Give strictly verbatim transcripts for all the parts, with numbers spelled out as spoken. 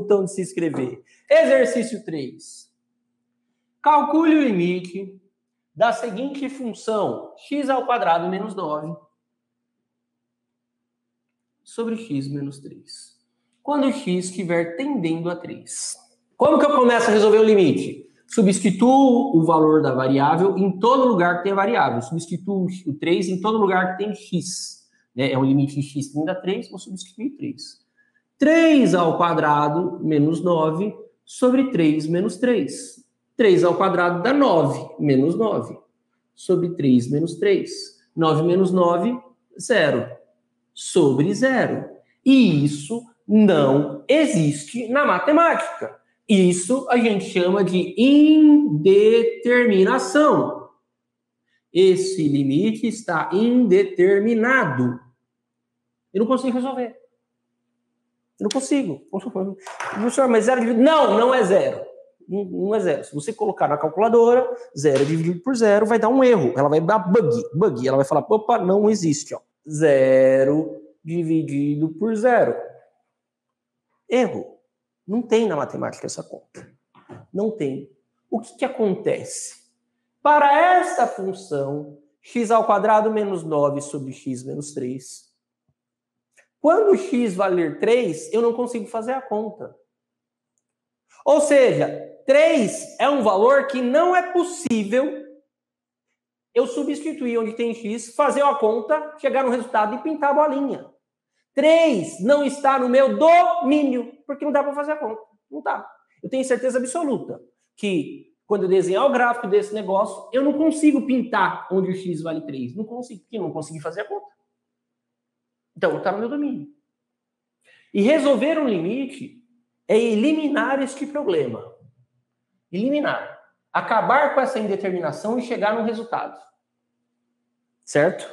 botão de se inscrever. Exercício três. Calcule o limite da seguinte função, x ao quadrado menos nove sobre x menos três. Quando x estiver tendendo a três. Como que eu começo a resolver o limite? Substituo o valor da variável em todo lugar que tem a variável. Substituo o três em todo lugar que tem x. É um limite de x tendendo a três, vou substituir três. três ao quadrado menos nove sobre três menos três. três ao quadrado dá nove, menos nove. Sobre três menos três. nove menos nove, zero. Sobre zero. E isso não existe na matemática. Isso a gente chama de indeterminação. Esse limite está indeterminado. Eu não consigo resolver. Eu não consigo. Professor, mas zero dividido... Não, não é zero. Não, não é zero. Se você colocar na calculadora, zero dividido por zero vai dar um erro. Ela vai dar bug. Bug. Ela vai falar, opa, não existe. Ó. Zero dividido por zero. Erro. Não tem na matemática essa conta. Não tem. O que, que acontece? Para esta função, x ao quadrado menos nove sobre x menos três, quando x valer três, eu não consigo fazer a conta. Ou seja, três é um valor que não é possível eu substituir onde tem x, fazer uma conta, chegar no resultado e pintar a bolinha. três não está no meu domínio, porque não dá para fazer a conta. Não dá. Eu tenho certeza absoluta que quando eu desenhar o gráfico desse negócio, eu não consigo pintar onde o x vale três. Não consigo, porque eu não consegui fazer a conta. Então, não está no meu domínio. E resolver um limite é eliminar este problema. Eliminar. Acabar com essa indeterminação e chegar no resultado. Certo?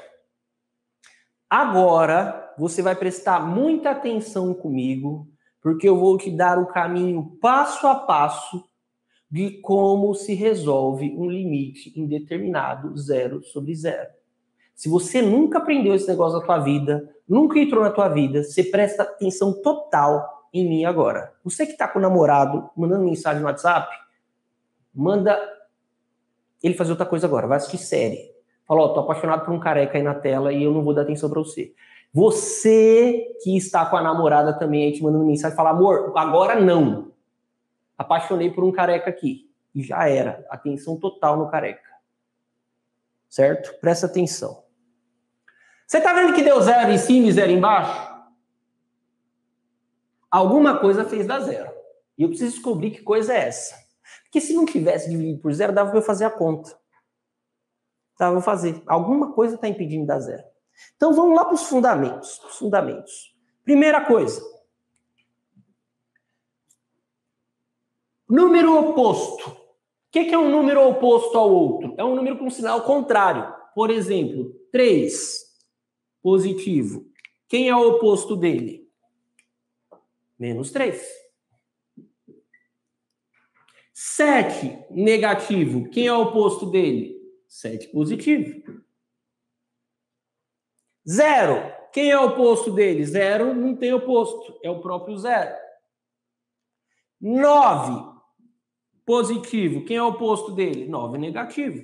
Agora, você vai prestar muita atenção comigo, porque eu vou te dar o caminho passo a passo de como se resolve um limite indeterminado, zero sobre zero. Se você nunca aprendeu esse negócio na tua vida, nunca entrou na tua vida, você presta atenção total em mim agora. Você que está com o namorado, mandando mensagem no WhatsApp, manda ele fazer outra coisa agora, vai assistir série. Fala, ó, tô apaixonado por um careca aí na tela e eu não vou dar atenção pra você. Você que está com a namorada também aí te mandando mensagem, fala, amor, agora não. Apaixonei por um careca aqui. E já era. Atenção total no careca. Certo? Presta atenção. Você tá vendo que deu zero em cima e zero embaixo? Alguma coisa fez dar zero. E eu preciso descobrir que coisa é essa. Porque se não tivesse dividido por zero, dava pra eu fazer a conta. Dava pra eu fazer. Alguma coisa está impedindo de dar zero. Então vamos lá para os fundamentos. Os fundamentos. Primeira coisa. Número oposto. O que é um número oposto ao outro? É um número com sinal contrário. Por exemplo, três, positivo. Quem é o oposto dele? Menos três. sete, negativo. Quem é o oposto dele? sete, positivo. zero. Quem é o oposto dele? zero não tem oposto. É o próprio zero. nove. Positivo. Quem é o oposto dele? nove negativo.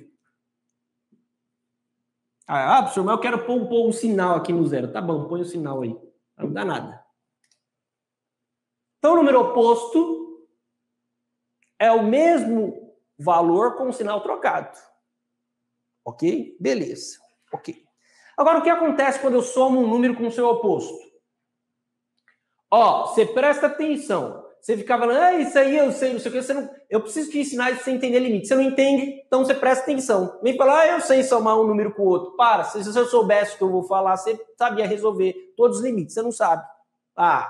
Ah, professor, mas eu quero pôr, pôr um sinal aqui no zero. Tá bom, põe o sinal aí. Não dá nada. Então, o número oposto é o mesmo valor com o sinal trocado. Ok? Beleza. Ok. Agora, o que acontece quando eu somo um número com o seu oposto? Ó, você presta atenção. Você ficava falando, ah, isso aí eu sei, não sei o que. Você não... Eu preciso te ensinar isso pra você entender limite. Você não entende, então você presta atenção. Vem falar, ah, eu sei somar um número com o outro. Para, se você soubesse o que eu vou falar, você sabia resolver todos os limites. Você não sabe. Ah.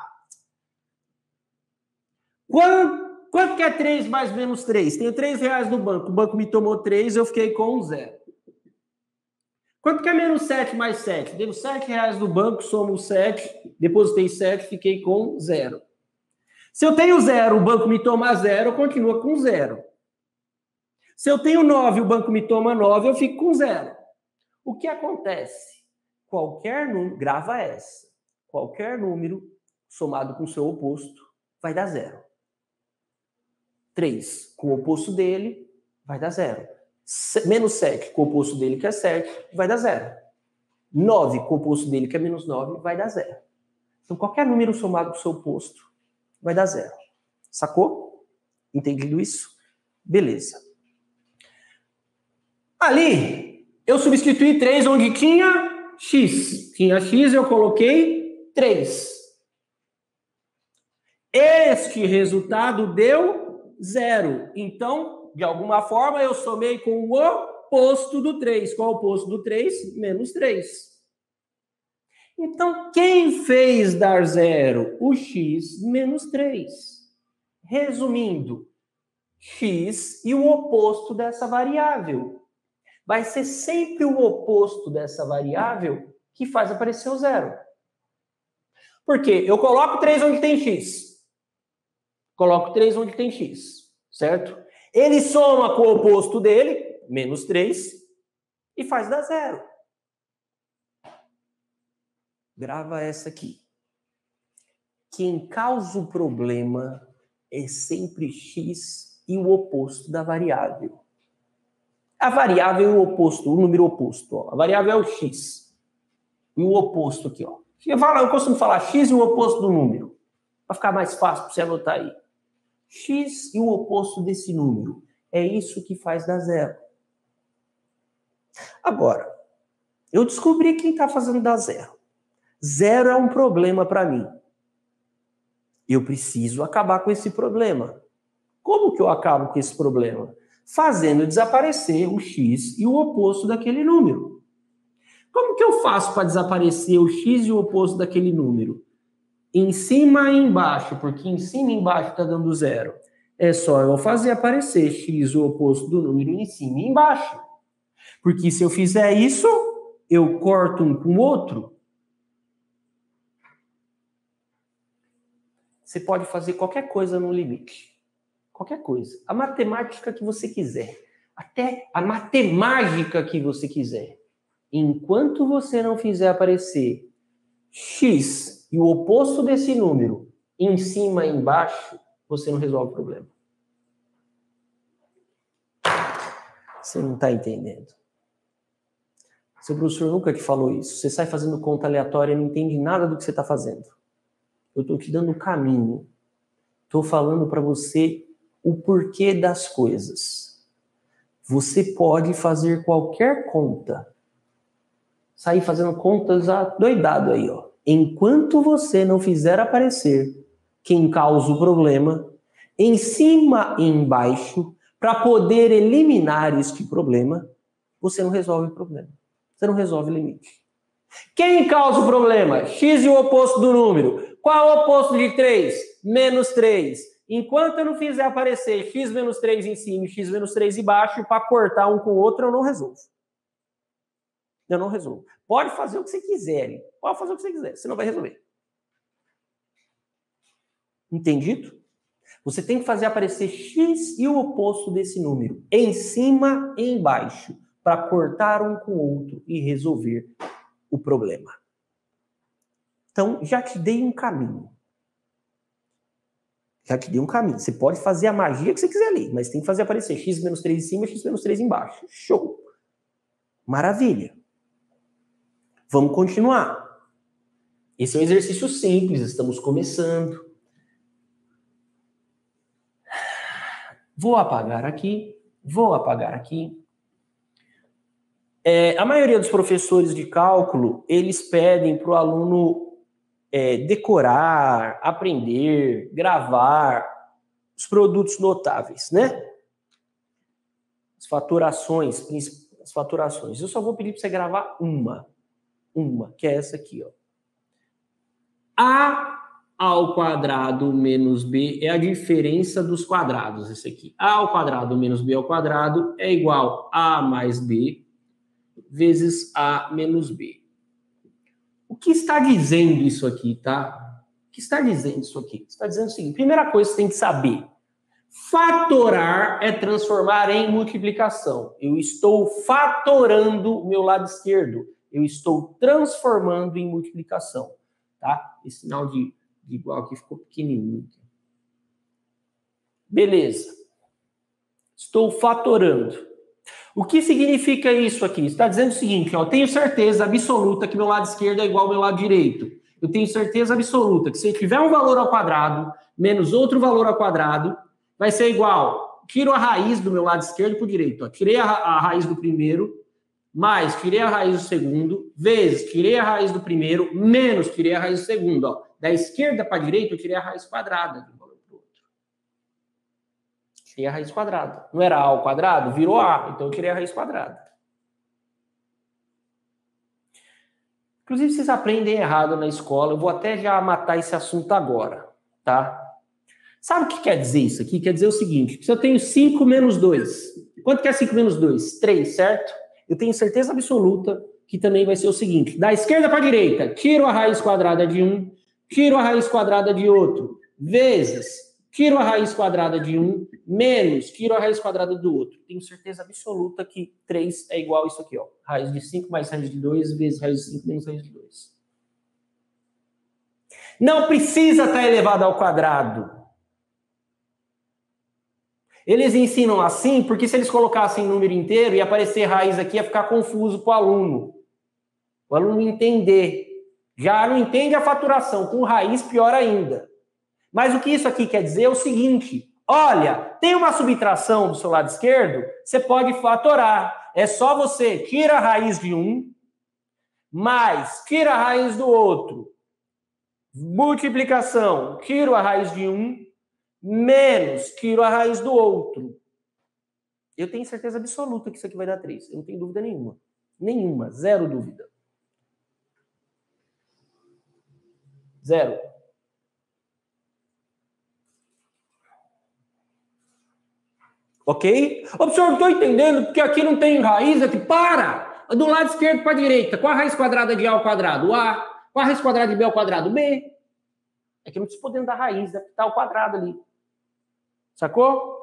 Quanto, quanto que é três mais menos três? Tenho três reais no banco. O banco me tomou três, eu fiquei com zero. Quanto que é menos sete mais sete? Devo sete reais no banco, somo sete, depositei sete, fiquei com zero. Se eu tenho zero, o banco me toma zero, continua com zero. Se eu tenho nove, o banco me toma nove, eu fico com zero. O que acontece? Qualquer número, grava essa, qualquer número somado com seu oposto vai dar zero. três com o oposto dele, vai dar zero. Menos sete com o oposto dele, que é sete, vai dar zero. nove com o oposto dele, que é menos nove, vai dar zero. Então, qualquer número somado com o seu oposto vai dar zero. Sacou? Entendido isso? Beleza. Ali, eu substituí três onde tinha x. Tinha x, eu coloquei três. Este resultado deu zero. Então, de alguma forma, eu somei com o oposto do três. Qual é o oposto do três? Menos três. Então, quem fez dar zero? O x menos três. Resumindo, x e o oposto dessa variável. Vai ser sempre o oposto dessa variável que faz aparecer o zero. Por quê? Eu coloco três onde tem x. Coloco três onde tem x, certo? Ele soma com o oposto dele, menos três, e faz dar zero. Grava essa aqui. Quem causa o problema é sempre x e o oposto da variável. A variável é o oposto, o número oposto. Ó. A variável é o x. E o oposto aqui, ó. Eu, falo, eu costumo falar x e o oposto do número. Para ficar mais fácil para você anotar aí. X e o oposto desse número. É isso que faz dar zero. Agora, eu descobri quem está fazendo dar zero. Zero é um problema para mim. Eu preciso acabar com esse problema. Como que eu acabo com esse problema? Fazendo desaparecer o x e o oposto daquele número. Como que eu faço para desaparecer o x e o oposto daquele número? Em cima e embaixo, porque em cima e embaixo está dando zero. É só eu fazer aparecer x, o oposto do número, em cima e embaixo. Porque se eu fizer isso, eu corto um com o outro. Você pode fazer qualquer coisa no limite. Qualquer coisa. A matemática que você quiser. Até a matemática que você quiser. Enquanto você não fizer aparecer x e o oposto desse número em cima e embaixo, você não resolve o problema. Você não está entendendo. Seu professor nunca te falou isso. Você sai fazendo conta aleatória e não entende nada do que você está fazendo. Eu estou te dando o caminho. Estou falando para você o porquê das coisas. Você pode fazer qualquer conta. Sair fazendo contas doidado aí, ó. Enquanto você não fizer aparecer quem causa o problema, em cima e embaixo, para poder eliminar este problema, você não resolve o problema. Você não resolve o limite. Quem causa o problema? X e o oposto do número. Qual é o oposto de três? Menos três. Enquanto eu não fizer aparecer x menos três em cima e x menos três embaixo, para cortar um com o outro, eu não resolvo. Eu não resolvo. Pode fazer o que você quiser. Pode fazer o que você quiser. Você não vai resolver. Entendido? Você tem que fazer aparecer x e o oposto desse número. Em cima e embaixo. Para cortar um com o outro e resolver o problema. Então, já te dei um caminho. Já te dei um caminho. Você pode fazer a magia que você quiser ali, mas tem que fazer aparecer x menos três em cima e x menos três embaixo. Show! Maravilha! Vamos continuar. Esse é um exercício simples, estamos começando. Vou apagar aqui, vou apagar aqui. É, a maioria dos professores de cálculo, eles pedem para o aluno é, decorar, aprender, gravar os produtos notáveis, né? As faturações, as faturações. Eu só vou pedir para você gravar uma. Uma, que é essa aqui, ó. A ao quadrado menos B é a diferença dos quadrados, esse aqui. A ao quadrado menos B ao quadrado é igual a mais B vezes A menos B. O que está dizendo isso aqui, tá? O que está dizendo isso aqui? Está dizendo o seguinte, primeira coisa que você tem que saber. Fatorar é transformar em multiplicação. Eu estou fatorando o meu lado esquerdo. Eu estou transformando em multiplicação, tá? Esse sinal de, de igual aqui ficou pequenininho. Beleza. Estou fatorando. O que significa isso aqui? Está dizendo o seguinte, ó, eu tenho certeza absoluta que meu lado esquerdo é igual ao meu lado direito. Eu tenho certeza absoluta que se eu tiver um valor ao quadrado menos outro valor ao quadrado, vai ser igual. Tiro a raiz do meu lado esquerdo para o direito. Ó. Tirei a, a raiz do primeiro, mais tirei a raiz do segundo, vezes tirei a raiz do primeiro, menos tirei a raiz do segundo. Ó. Da esquerda para a direita, eu tirei a raiz quadrada de um valor para o outro. Tirei a raiz quadrada. Não era A ao quadrado? Virou A. Então eu tirei a raiz quadrada. Inclusive, vocês aprendem errado na escola. Eu vou até já matar esse assunto agora, tá? Sabe o que quer dizer isso aqui? Quer dizer o seguinte, se eu tenho cinco menos dois, quanto que é cinco menos dois? três, certo? Eu tenho certeza absoluta que também vai ser o seguinte, da esquerda para a direita, tiro a raiz quadrada de um, tiro a raiz quadrada de outro, vezes, tiro a raiz quadrada de um, menos, tiro a raiz quadrada do outro. Tenho certeza absoluta que três é igual a isso aqui, ó. Raiz de cinco mais raiz de dois, vezes raiz de cinco menos raiz de dois. Não precisa estar elevado ao quadrado. Eles ensinam assim, porque se eles colocassem número inteiro e aparecer raiz aqui, ia ficar confuso para o aluno. O aluno entender. Já não entende a faturação, com raiz pior ainda. Mas o que isso aqui quer dizer é o seguinte, olha, tem uma subtração do seu lado esquerdo, você pode fatorar. É só você tira a raiz de um, mais tira a raiz do outro. Multiplicação, tiro a raiz de um, menos tiro a raiz do outro. Eu tenho certeza absoluta que isso aqui vai dar três. Eu não tenho dúvida nenhuma. Nenhuma. Zero dúvida. Zero. Ok? Ô, professor, não estou entendendo, porque aqui não tem raiz. Aqui. Para! Do lado esquerdo para a direita. Qual a raiz quadrada de A ao quadrado? A. Qual a raiz quadrada de B ao quadrado? B. É que eu não estou podendo dar raiz, deve estar o quadrado ali. Sacou?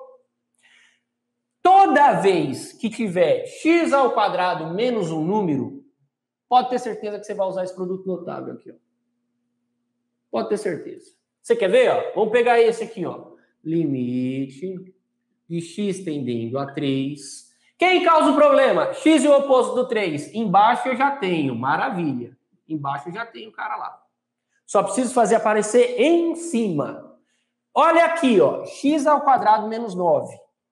Toda vez que tiver x ao quadrado menos um número, pode ter certeza que você vai usar esse produto notável aqui, ó. Pode ter certeza. Você quer ver, ó? Vamos pegar esse aqui, ó. Limite de x tendendo a três. Quem causa o problema? X e o oposto do três. Embaixo eu já tenho. Maravilha. Embaixo eu já tenho o cara lá. Só preciso fazer aparecer em cima. Olha aqui, ó, x ao quadrado menos nove.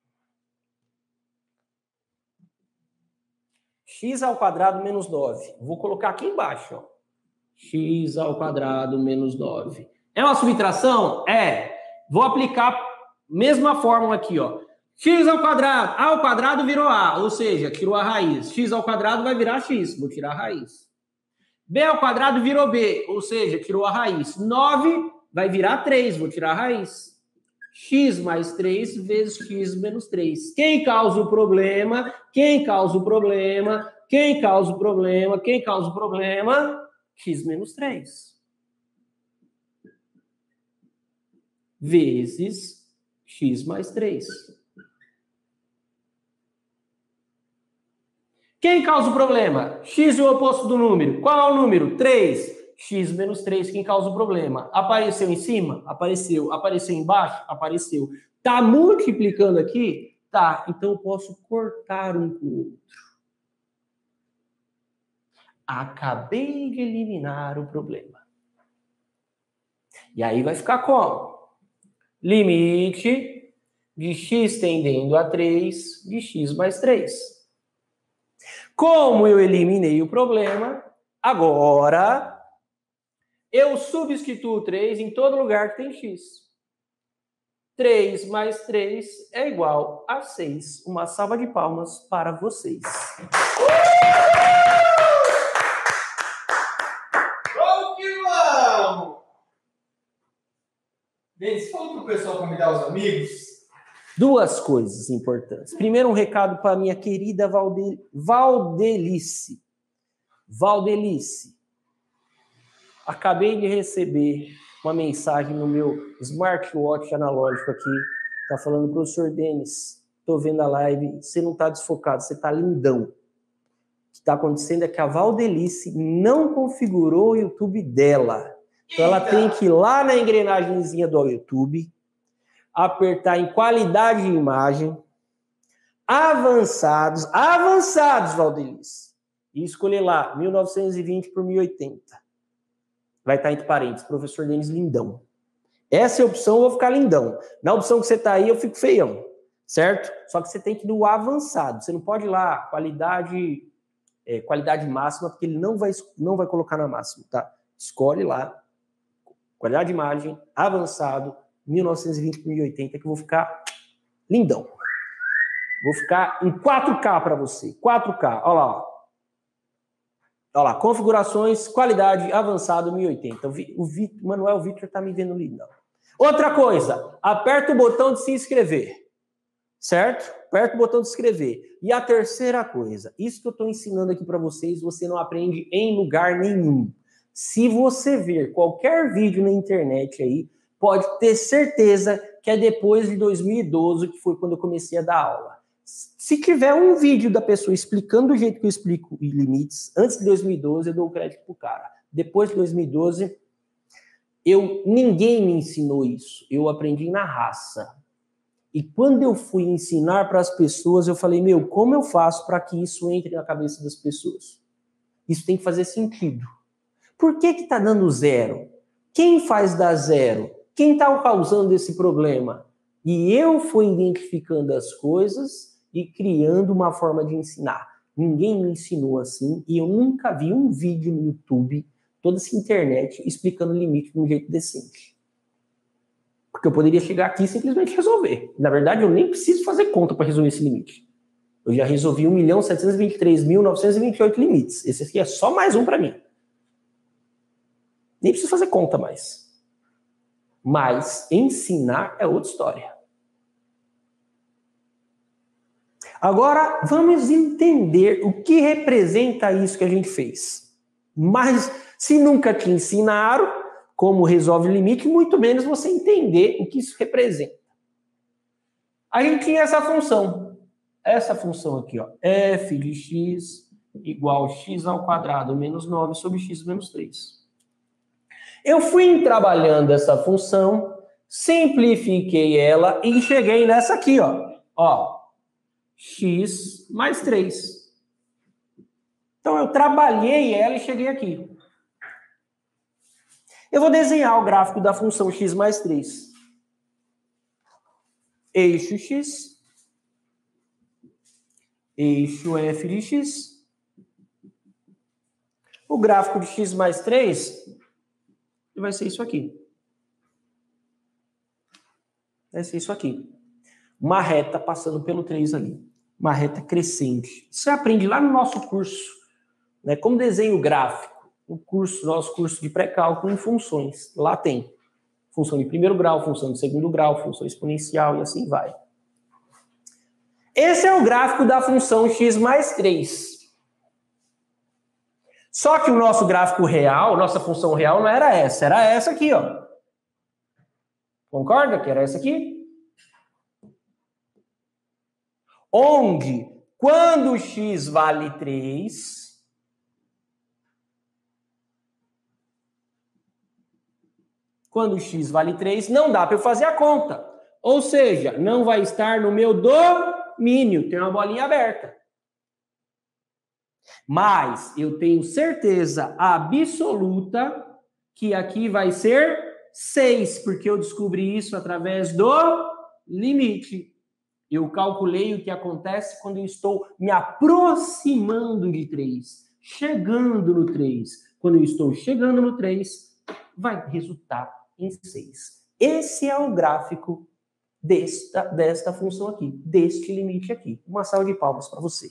X ao quadrado menos nove. Vou colocar aqui embaixo, ó. X ao quadrado menos nove. É uma subtração? É. Vou aplicar a mesma fórmula aqui, ó. X ao quadrado. A ao quadrado virou A, ou seja, tirou a raiz. X ao quadrado vai virar X, vou tirar a raiz. B ao quadrado virou B, ou seja, tirou a raiz. nove vai virar três, vou tirar a raiz. X mais três vezes x menos três. Quem causa o problema? Quem causa o problema? Quem causa o problema? Quem causa o problema? X menos três. Vezes x mais três. Quem causa o problema? X e o oposto do número. Qual é o número? três. X menos três. Quem causa o problema? Apareceu em cima? Apareceu. Apareceu embaixo? Apareceu. Tá multiplicando aqui? Tá. Então eu posso cortar um com o outro. Acabei de eliminar o problema. E aí vai ficar como? Limite de x tendendo a três de x mais três. Como eu eliminei o problema, agora eu substituo três em todo lugar que tem x. três mais três é igual a seis. Uma salva de palmas para vocês. Vamos que vamos! Denis, fala pro pessoal convidar os amigos. Duas coisas importantes. Primeiro, um recado para minha querida Valde... Valdelice. Valdelice. Acabei de receber uma mensagem no meu smartwatch analógico aqui. Tá falando, professor Denis, tô vendo a live, você não tá desfocado, você tá lindão. O que está acontecendo é que a Valdelice não configurou o YouTube dela. Então ela tem que ir lá na engrenagemzinha do YouTube, apertar em qualidade de imagem, avançados, avançados, Valdelice, e escolher lá, mil novecentos e vinte por mil e oitenta. Vai estar entre parênteses, professor Denis Lindão. Essa é a opção, eu vou ficar lindão. Na opção que você está aí, eu fico feião, certo? Só que você tem que ir no avançado. Você não pode ir lá, qualidade, é, qualidade máxima, porque ele não vai, não vai colocar na máxima, tá? Escolhe lá, qualidade de imagem, avançado, mil novecentos e vinte por mil e oitenta, que eu vou ficar lindão. Vou ficar em quatro K para você. quatro K, olha lá, ó. Olha lá, configurações, qualidade, avançado, mil e oitenta. O, Vi, o, Vi, o Manuel Vitor tá me vendo lindão. Outra coisa, aperta o botão de se inscrever, certo? Aperta o botão de se inscrever. E a terceira coisa, isso que eu estou ensinando aqui para vocês, você não aprende em lugar nenhum. Se você ver qualquer vídeo na internet aí, pode ter certeza que é depois de dois mil e doze, que foi quando eu comecei a dar aula. Se tiver um vídeo da pessoa explicando do jeito que eu explico limites, antes de dois mil e doze, eu dou o crédito pro cara. Depois de dois mil e doze, eu, ninguém me ensinou isso. Eu aprendi na raça. E quando eu fui ensinar para as pessoas, eu falei, meu, como eu faço para que isso entre na cabeça das pessoas? Isso tem que fazer sentido. Por que que tá dando zero? Quem faz dar zero? Quem está causando esse problema? E eu fui identificando as coisas e criando uma forma de ensinar. Ninguém me ensinou assim e eu nunca vi um vídeo no YouTube, toda essa internet, explicando o limite de um jeito decente. Porque eu poderia chegar aqui e simplesmente resolver. Na verdade, eu nem preciso fazer conta para resolver esse limite. Eu já resolvi um milhão setecentos e vinte e três mil novecentos e vinte e oito limites. Esse aqui é só mais um para mim. Nem preciso fazer conta mais. Mas ensinar é outra história. Agora, vamos entender o que representa isso que a gente fez. Mas, se nunca te ensinaram como resolve o limite, muito menos você entender o que isso representa. A gente tinha essa função. Essa função aqui, ó. F de x igual a x ao quadrado menos nove sobre x menos três. Eu fui trabalhando essa função, simplifiquei ela e cheguei nessa aqui, ó. Ó. X mais três. Então, eu trabalhei ela e cheguei aqui. Eu vou desenhar o gráfico da função x mais três. Eixo x. Eixo f de x. O gráfico de x mais três vai ser isso aqui. Vai ser isso aqui. Uma reta passando pelo três ali. Uma reta crescente. Você aprende lá no nosso curso, né, como desenho gráfico. O curso, nosso curso de pré-cálculo em funções. Lá tem função de primeiro grau, função de segundo grau, função exponencial e assim vai. Esse é o gráfico da função x mais três. Só que o nosso gráfico real, nossa função real não era essa, era essa aqui, ó. Concorda que era essa aqui? Onde, quando x vale três, quando x vale três, não dá para eu fazer a conta. Ou seja, não vai estar no meu domínio, tem uma bolinha aberta. Mas eu tenho certeza absoluta que aqui vai ser seis, porque eu descobri isso através do limite. Eu calculei o que acontece quando eu estou me aproximando de três, chegando no três. Quando eu estou chegando no três, vai resultar em seis. Esse é o gráfico desta, desta função aqui, deste limite aqui. Uma salva de palmas para você.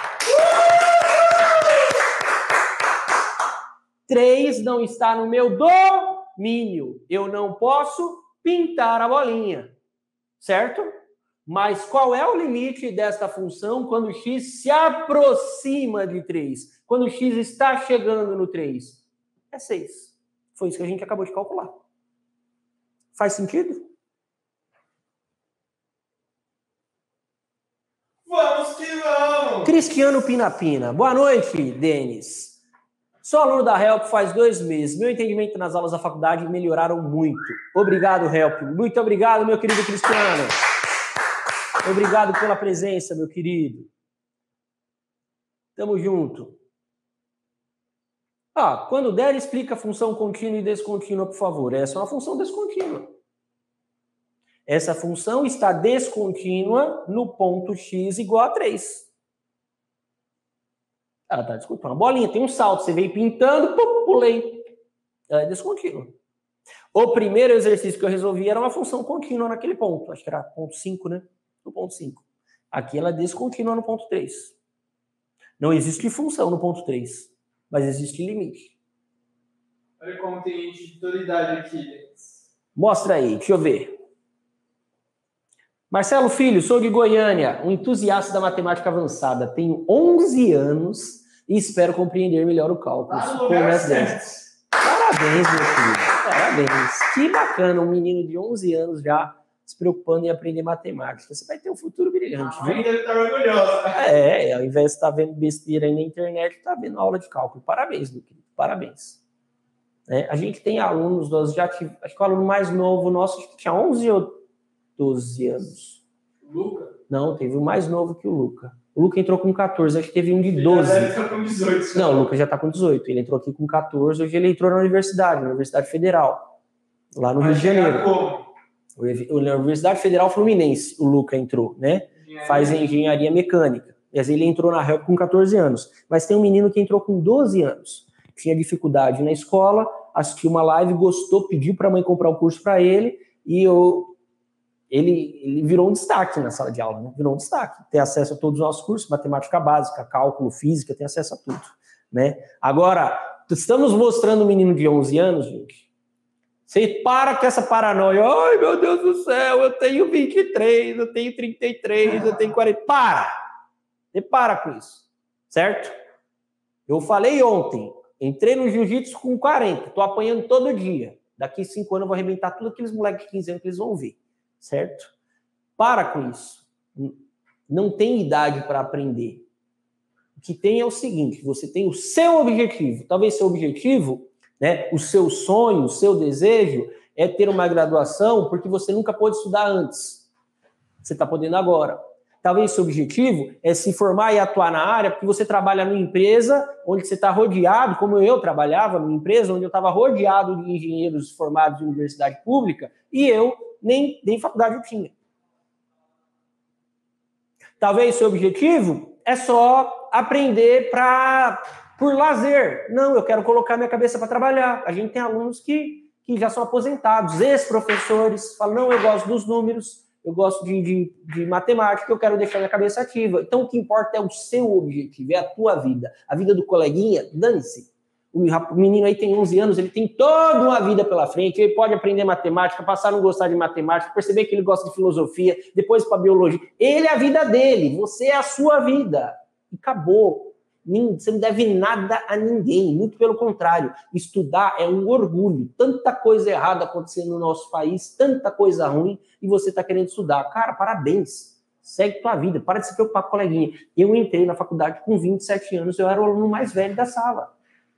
três não está no meu domínio. Eu não posso pintar a bolinha, certo? Mas qual é o limite desta função quando x se aproxima de três? Quando x está chegando no três? É seis. Foi isso que a gente acabou de calcular. Faz sentido? Vamos que vamos! Cristiano Pinapina. Boa noite, Denis. Sou aluno da Help faz dois meses. Meu entendimento nas aulas da faculdade melhoraram muito. Obrigado, Help. Muito obrigado, meu querido Cristiano. Obrigado pela presença, meu querido. Tamo junto. Ah, quando der, explica a função contínua e descontínua, por favor. Essa é uma função descontínua. Essa função está descontínua no ponto x igual a três. Ela está descontínua. Uma bolinha, tem um salto. Você veio pintando, pum, pulei. Ela é descontínua. O primeiro exercício que eu resolvi era uma função contínua naquele ponto. Acho que era ponto cinco, né? No ponto cinco. Aqui ela é descontínua no ponto três. Não existe função no ponto três, mas existe limite. Olha como tem editoridade aqui. Mostra aí, deixa eu ver. Marcelo Filho, sou de Goiânia, um entusiasta da matemática avançada. Tenho onze anos e espero compreender melhor o cálculo. Ah, no lugar certo. Parabéns, meu filho. Parabéns. Que bacana, um menino de onze anos já se preocupando em aprender matemática. Você vai ter um futuro brilhante. A mãe deve estar orgulhosa. É, ao invés de estar vendo besteira aí na internet, está vendo aula de cálculo. Parabéns, meu querido. Parabéns. É, a gente tem alunos, nós já tive, acho que o aluno mais novo nosso acho que tinha onze ou doze anos. Luca? Não, teve o mais novo que o Luca. O Luca entrou com catorze, acho que teve um de doze. Ele já com dezoito. Não, o Luca já está com dezoito. Ele entrou aqui com catorze, hoje ele entrou na universidade, na Universidade Federal, lá no Rio de Janeiro. Como? Na Universidade Federal Fluminense, o Luca entrou, né? Engenharia. Faz engenharia mecânica. Mas ele entrou na R E L com catorze anos. Mas tem um menino que entrou com doze anos. Tinha dificuldade na escola, assistiu uma live, gostou, pediu para a mãe comprar o curso para ele e eu, ele, ele virou um destaque na sala de aula, né? Virou um destaque. Tem acesso a todos os nossos cursos, matemática básica, cálculo, física, tem acesso a tudo, né? Agora, estamos mostrando um menino de onze anos, gente. Você para com essa paranoia. Ai, meu Deus do céu, eu tenho vinte e três, eu tenho trinta e três, eu tenho quarenta. Para! Você para com isso, certo? Eu falei ontem, entrei no jiu-jitsu com quarenta, tô apanhando todo dia. Daqui cinco anos eu vou arrebentar tudo aqueles moleques de quinze anos que eles vão ver, certo? Para com isso. Não tem idade para aprender. O que tem é o seguinte, você tem o seu objetivo. Talvez seu objetivo, né, o seu sonho, o seu desejo é ter uma graduação porque você nunca pôde estudar antes. Você está podendo agora. Talvez seu objetivo é se formar e atuar na área porque você trabalha numa empresa onde você está rodeado, como eu trabalhava numa empresa onde eu estava rodeado de engenheiros formados de universidade pública e eu nem, nem faculdade eu tinha. Talvez seu objetivo é só aprender pra, por lazer. Não, eu quero colocar minha cabeça para trabalhar. A gente tem alunos que, que já são aposentados, ex-professores, falam, não, eu gosto dos números, eu gosto de, de, de matemática, eu quero deixar minha cabeça ativa. Então, o que importa é o seu objetivo, é a tua vida. A vida do coleguinha, dane-se. O menino aí tem onze anos, ele tem toda uma vida pela frente, ele pode aprender matemática, passar a não gostar de matemática, perceber que ele gosta de filosofia, depois para biologia. Ele é a vida dele, você é a sua vida. E acabou. Você não deve nada a ninguém, muito pelo contrário. Estudar é um orgulho. Tanta coisa errada acontecendo no nosso país, tanta coisa ruim, e você está querendo estudar. Cara, parabéns. Segue tua vida, para de se preocupar com a coleguinha. Eu entrei na faculdade com vinte e sete anos, eu era o aluno mais velho da sala.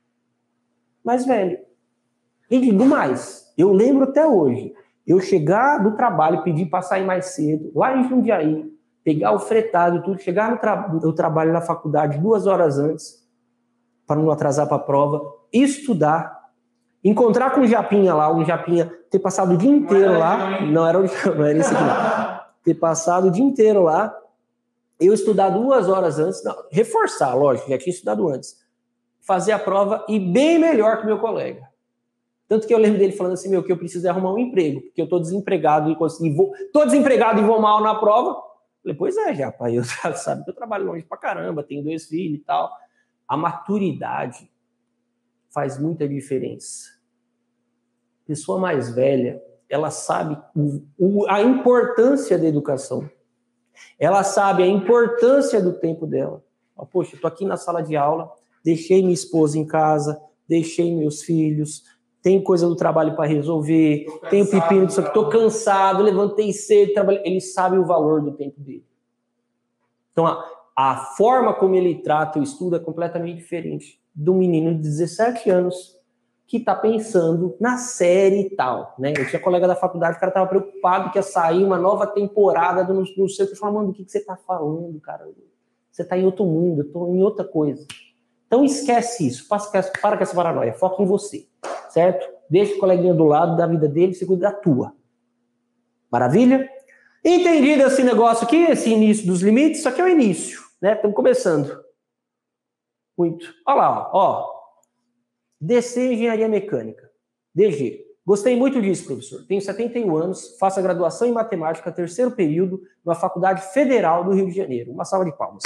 Mais velho. E digo mais, eu lembro até hoje, eu chegar do trabalho, pedir para sair mais cedo, lá em Jundiaí, pegar o fretado e tudo, chegar no, tra no trabalho na faculdade duas horas antes, para não atrasar para a prova, estudar, encontrar com o Japinha lá, um Japinha, ter passado o dia inteiro lá, não era, não era esse aqui não, ter passado o dia inteiro lá, eu estudar duas horas antes, não, reforçar, lógico, já tinha estudado antes, fazer a prova e bem melhor que meu colega. Tanto que eu lembro dele falando assim, meu, que eu preciso é arrumar um emprego, porque eu tô desempregado e consegui, vou, tô desempregado e vou mal na prova. Falei, pois é, já, pai, eu sabe que eu trabalho longe pra caramba, tenho dois filhos e tal. A maturidade faz muita diferença. Pessoa mais velha, ela sabe o, o, a importância da educação. Ela sabe a importância do tempo dela. Poxa, eu tô aqui na sala de aula, deixei minha esposa em casa, deixei meus filhos, tenho coisa do trabalho para resolver, tenho pepino disso aqui, tô cansado, levantei cedo, trabalhei. Ele sabe o valor do tempo dele. Então, a, a forma como ele trata o estudo é completamente diferente do menino de dezessete anos que está pensando na série e tal, né? Eu tinha colega da faculdade, o cara estava preocupado que ia sair uma nova temporada do não sei o que. Eu falava, mano, do que, que você está falando, cara? Você está em outro mundo, eu estou em outra coisa. Então esquece isso, para com essa paranoia, foca em você, certo? Deixa o coleguinha do lado da vida dele, você cuida da tua. Maravilha? Entendido esse negócio aqui, esse início dos limites, isso aqui é o início, né? Estamos começando. Muito. Olha lá, ó. D C Engenharia Mecânica. D G. Gostei muito disso, professor. Tenho setenta e um anos, faço a graduação em matemática, terceiro período, na Faculdade Federal do Rio de Janeiro. Uma salva de palmas.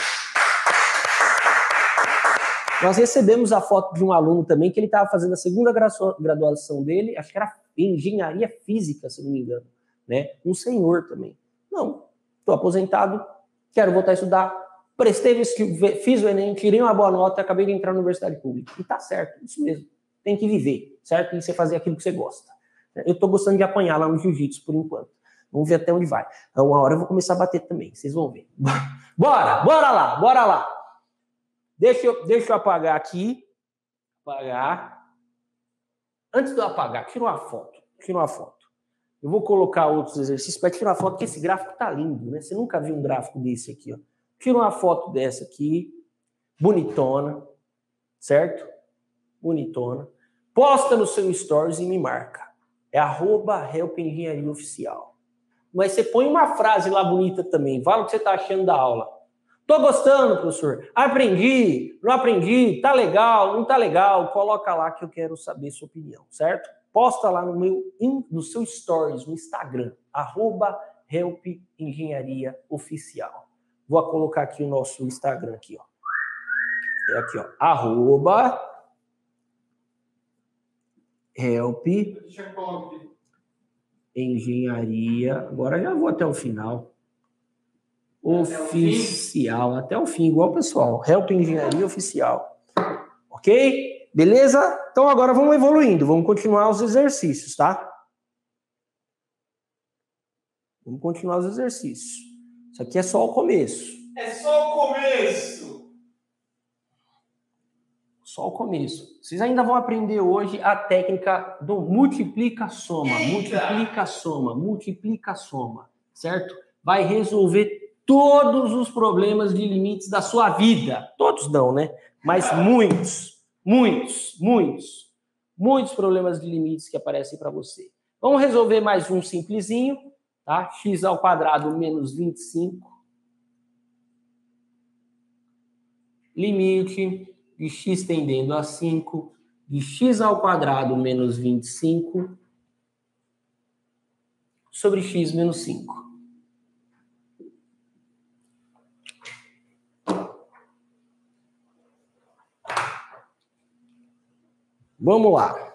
Nós recebemos a foto de um aluno também, que ele estava fazendo a segunda graduação dele, acho que era em engenharia física, se não me engano, né? Um senhor também. Não, estou aposentado, quero voltar a estudar, prestei, fiz o Enem, tirei uma boa nota, acabei de entrar na universidade pública. E tá certo, isso mesmo. Tem que viver, certo? Tem que você fazer aquilo que você gosta. Eu estou gostando de apanhar lá no jiu-jitsu por enquanto. Vamos ver até onde vai. Uma hora eu vou começar a bater também, vocês vão ver. Bora, bora lá, bora lá. Deixa eu, deixa eu apagar aqui. Apagar. Antes de eu apagar, tira uma foto. Tira uma foto. Eu vou colocar outros exercícios para tirar uma foto, porque esse gráfico tá lindo, né? Você nunca viu um gráfico desse aqui, ó. Tira uma foto dessa aqui. Bonitona. Certo? Bonitona. Posta no seu stories e me marca. É arroba Help Engenharia Oficial. Mas você põe uma frase lá bonita também. Fala o que você tá achando da aula. Tô gostando, professor. Aprendi, não aprendi, tá legal, não tá legal. Coloca lá que eu quero saber sua opinião, certo? Posta lá no meu, no seu stories, no Instagram, arroba Help Engenharia Oficial. Vou colocar aqui o nosso Instagram aqui, ó. É aqui, ó, arroba Help Engenharia. Agora já vou até o final. Oficial, até o fim, igual o pessoal. Help Engenharia Oficial. Ok? Beleza? Então agora vamos evoluindo, vamos continuar os exercícios, tá? Vamos continuar os exercícios. Isso aqui é só o começo. É só o começo! Só o começo. Vocês ainda vão aprender hoje a técnica do multiplica-soma. Multiplica-soma, multiplica-soma, certo? Vai resolver todos os problemas de limites da sua vida. Todos não, né? Mas muitos, muitos, muitos, muitos problemas de limites que aparecem para você. Vamos resolver mais um simplesinho, tá? X ao quadrado menos vinte e cinco. Limite de x tendendo a cinco, de x ao quadrado menos vinte e cinco sobre x menos cinco. Vamos lá.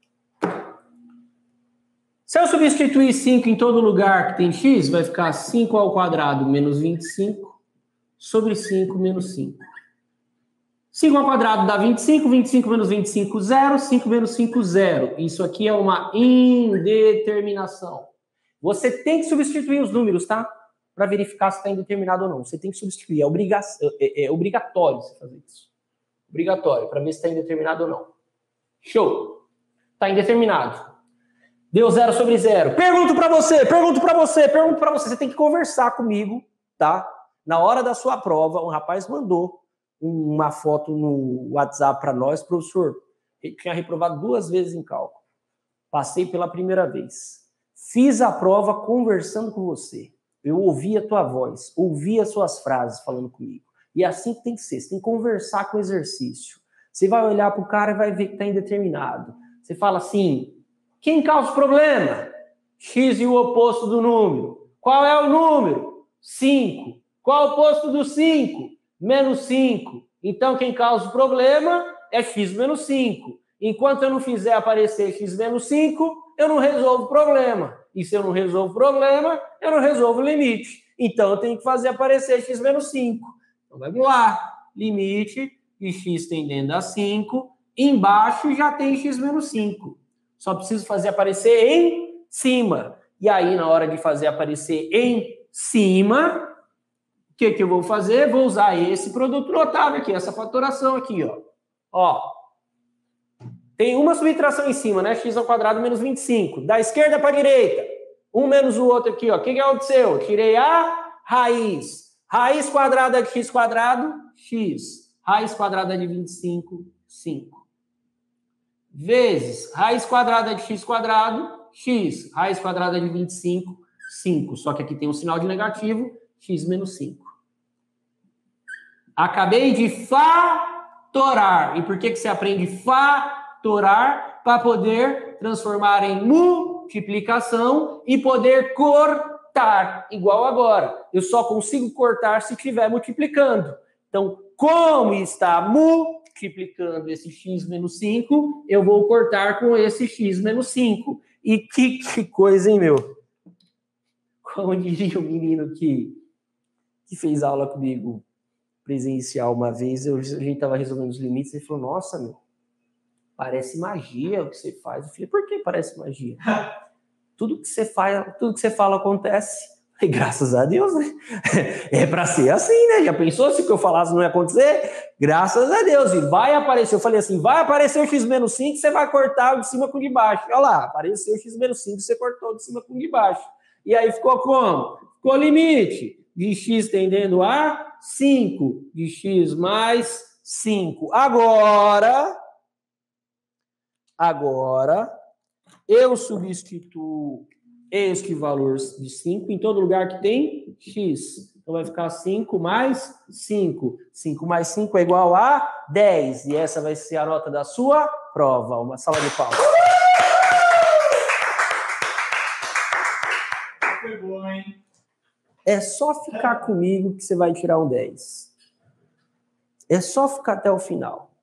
Se eu substituir cinco em todo lugar que tem x, vai ficar cinco ao quadrado menos vinte e cinco sobre cinco menos cinco. cinco ao quadrado dá vinte e cinco, vinte e cinco menos vinte e cinco, zero, cinco menos cinco, zero. Isso aqui é uma indeterminação. Você tem que substituir os números, tá? Para verificar se está indeterminado ou não. Você tem que substituir. É, obriga... é, é obrigatório você fazer isso. Obrigatório, para ver se está indeterminado ou não. Show. Está indeterminado. Deu zero sobre zero. Pergunto para você, pergunto para você, pergunto para você. Você tem que conversar comigo, tá? Na hora da sua prova, um rapaz mandou uma foto no WhatsApp para nós, professor. Ele tinha reprovado duas vezes em cálculo. Passei pela primeira vez. Fiz a prova conversando com você. Eu ouvi a tua voz, ouvi as suas frases falando comigo. E é assim que tem que ser. Você tem que conversar com o exercício. Você vai olhar para o cara e vai ver que está indeterminado. Você fala assim, quem causa o problema? X e o oposto do número. Qual é o número? cinco. Qual é o oposto do cinco? Menos cinco. Então, quem causa o problema é x menos cinco. Enquanto eu não fizer aparecer x menos cinco, eu não resolvo o problema. E se eu não resolvo o problema, eu não resolvo o limite. Então, eu tenho que fazer aparecer x menos cinco. Então, vamos lá. Limite de x tendendo a cinco. Embaixo já tem x menos cinco. Só preciso fazer aparecer em cima. E aí, na hora de fazer aparecer em cima, o que, que eu vou fazer? Vou usar esse produto notável aqui, essa fatoração aqui, ó. Ó. Tem uma subtração em cima, né? X ao quadrado menos vinte e cinco. Da esquerda para a direita. Um menos o outro aqui, ó. O que que aconteceu? Eu tirei a raiz. Raiz quadrada de x quadrado, x. Raiz quadrada de vinte e cinco, cinco. Vezes raiz quadrada de x quadrado, x. Raiz quadrada de vinte e cinco, cinco. Só que aqui tem um sinal de negativo, x menos cinco. Acabei de fatorar. E por que que você aprende fatorar? Para poder transformar em multiplicação e poder cortar, igual agora. Eu só consigo cortar se estiver multiplicando. Então, como está multiplicando esse x menos cinco, eu vou cortar com esse x menos cinco. E que, que coisa, hein, meu? Como diria o menino que, que fez aula comigo presencial uma vez, eu, a gente estava resolvendo os limites, ele falou, nossa, meu, parece magia o que você faz. Eu falei, por que parece magia? Tudo que você faz, tudo que você fala acontece. E graças a Deus, né? É para ser assim, né? Já pensou se o que eu falasse não ia acontecer? Graças a Deus. E vai aparecer, eu falei assim, vai aparecer o x menos cinco, você vai cortar de cima com de baixo. Olha lá, apareceu o x menos cinco, você cortou de cima com de baixo. E aí ficou como? Ficou limite de x tendendo a cinco, de x mais cinco. Agora, agora, eu substituo este valor de cinco em todo lugar que tem x. Então vai ficar cinco mais cinco. cinco mais cinco é igual a dez. E essa vai ser a nota da sua prova. Uma salva de palmas. Foi bom, hein? É só ficar comigo que você vai tirar um dez. É só ficar até o final.